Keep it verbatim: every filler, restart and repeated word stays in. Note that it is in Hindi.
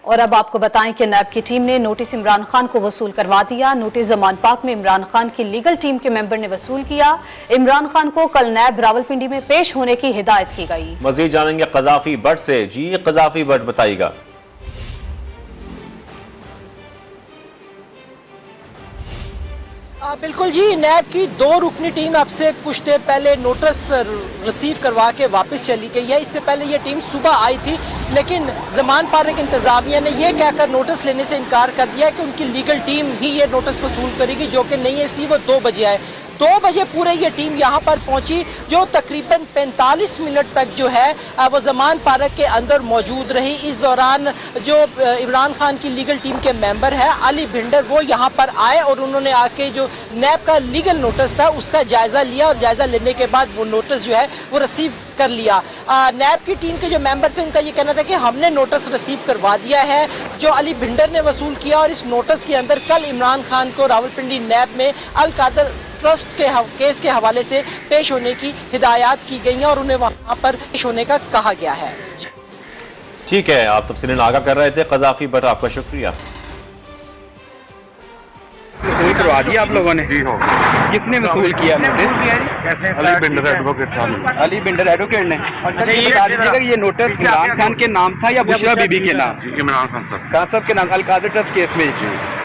और अब आपको बताएं कि नैब की टीम ने नोटिस इमरान खान को वसूल करवा दिया। नोटिस जमान पाक में इमरान खान की लीगल टीम के मेंबर ने वसूल किया। इमरान खान को कल नैब रावलपिंडी में पेश होने की हिदायत की गई। मजीद जानेंगे कजाफी भट्ट से। जी कजाफी भट्ट बताइएगा। आ, बिल्कुल जी, नैब की दो रुकनी टीम अब से कुछ देर पहले नोटिस रिसीव करवा के वापस चली गई है। इससे पहले ये टीम सुबह आई थी, लेकिन जमान पार्क इंतजामिया ने यह कहकर नोटिस लेने से इनकार कर दिया कि उनकी लीगल टीम ही ये नोटिस वसूल करेगी, जो कि नहीं है, इसलिए वो दो बजे आए। दो बजे पूरे ये टीम यहाँ पर पहुंची, जो तकरीबन पैंतालीस मिनट तक जो है वो जमान पार्क के अंदर मौजूद रही। इस दौरान जो इमरान खान की लीगल टीम के मेंबर है अली भिंडर, वो यहाँ पर आए और उन्होंने आके जो नैब का लीगल नोटिस था उसका जायजा लिया और जायजा लेने के बाद वो नोटिस जो है वो रिसीव कर लिया। नैब की टीम के जो मेंबर थे उनका ये कहना था कि हमने नोटिस रिसीव करवा दिया है जो अली भिंडर ने वसूल किया, और इस नोटिस के अंदर कल इमरान खान को रावलपिंडी नैब में अल कादर ट्रस्ट के केस के हवाले से पेश होने की हिदायत की गई है और उन्हें वहां पर पेश होने का कहा गया है। ठीक है, आप तफसीलें आगाह कर रहे थे कजाफी भट्ट, आपका शुक्रिया। वसूल करवा दिया आप लोगों ने? जी हो। किसने वसूल किया नोटिस? अली बिंडर एडवोकेट साहब। अली बिंडर एडवोकेट ने। अच्छा ये बता दीजिएगा ये नोटिस इमरान खान के नाम था या बुशरा बीबी के नाम? इमरान खान साहब। खान साहब के नाम, अल कादर ट्रस्ट केस में।